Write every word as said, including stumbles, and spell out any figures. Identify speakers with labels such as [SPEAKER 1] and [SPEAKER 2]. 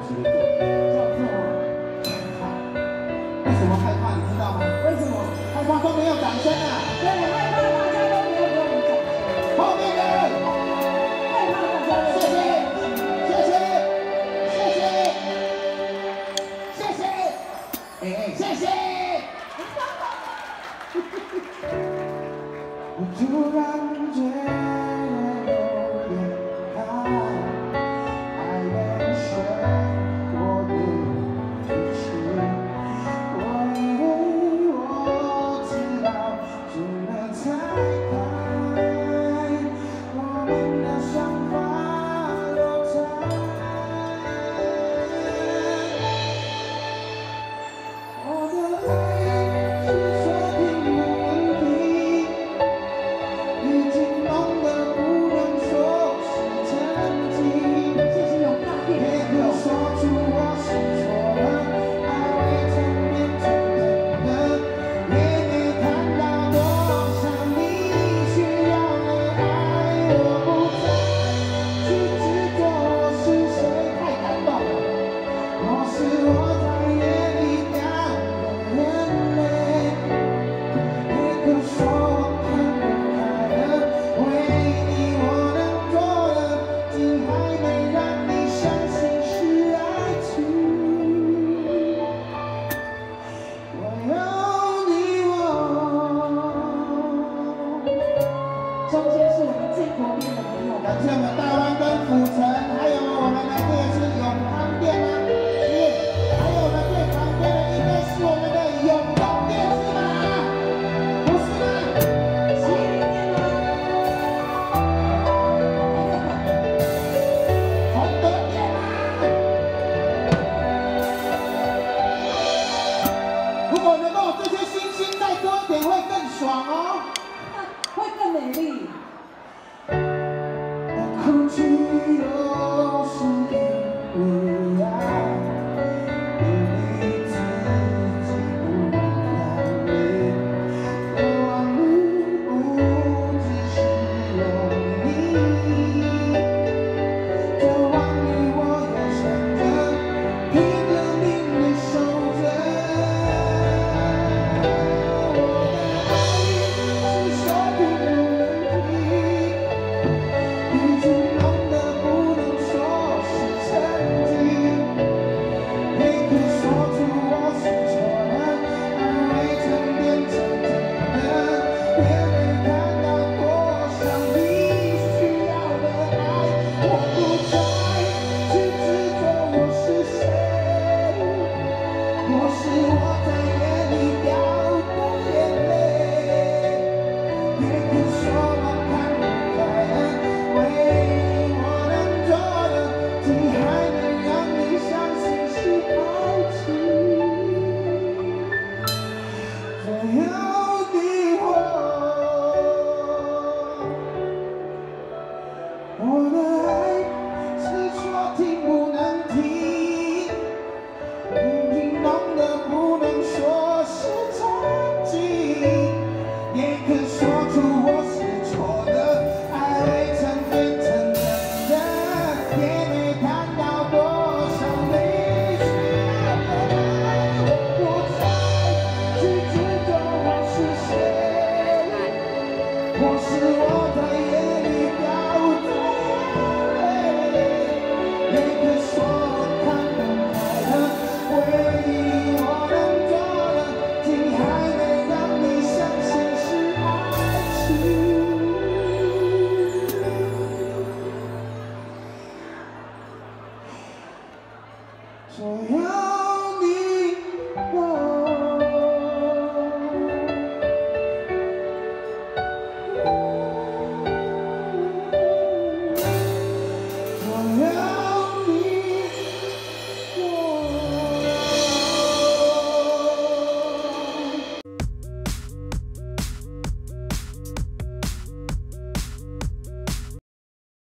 [SPEAKER 1] 期的作品，
[SPEAKER 2] 叫做
[SPEAKER 1] 害怕。为什么害怕？你知道吗？
[SPEAKER 2] 为什么？
[SPEAKER 1] 害怕都没有掌声啊！
[SPEAKER 2] 对，害怕大家都没有给我们掌声。
[SPEAKER 1] 后面的人，
[SPEAKER 2] 害怕大家的，
[SPEAKER 1] 谢谢，谢谢，谢谢，谢谢，哎哎，谢谢。我突然觉得有点怕，爱人生活的故事，我以为我知道，只能拆开我们的想法落差。我的爱是说停不能停。已经弄得不能说是曾经，
[SPEAKER 2] 谢谢永大
[SPEAKER 1] 也
[SPEAKER 2] 店。
[SPEAKER 1] 可说出我是错了，爱未曾变成真的，也没看到多少你需要的爱，我不再去执着我是谁，太感动了，我是我在夜里掉的眼泪，也可说我看不开了。为你我能做的，竟还没让你相信是爱情。我有你我。
[SPEAKER 2] 中间是我们最国边的朋友们。
[SPEAKER 1] 感谢我们大湾跟府城，还有我们的这个是永康店啊，耶！还有我们最旁边的应该是我们的永东店是吗？不是吗？
[SPEAKER 2] 麒麟店吗？
[SPEAKER 1] 洪德店啊！如果能够这些星星再多一点，会更爽哦。
[SPEAKER 2] 会更美丽。
[SPEAKER 1] 哭泣都是因为爱，因你自己不要泪，这往路不只是有你，这往里我也想着，拼了命的守着。我的爱是说停不能停。已经弄得不能说是曾经，也可说出我是错了，爱未曾变成真的，也没看到多少你需要的爱，我不再去执着我是谁，我是我在夜里掉的眼泪，也可说我看不开了。为你我能做的，竟还没让你相信是爱情。只有你我，我的爱是说停不能停，已经弄得不能说是曾经，也可说出我是错的，爱未曾变成真的，也没看到多少你需要的爱，我不再去执着我是谁，我是我在夜里掉的眼泪，也可说我看不开了，为你我能做的，竟还没让你相信是爱情。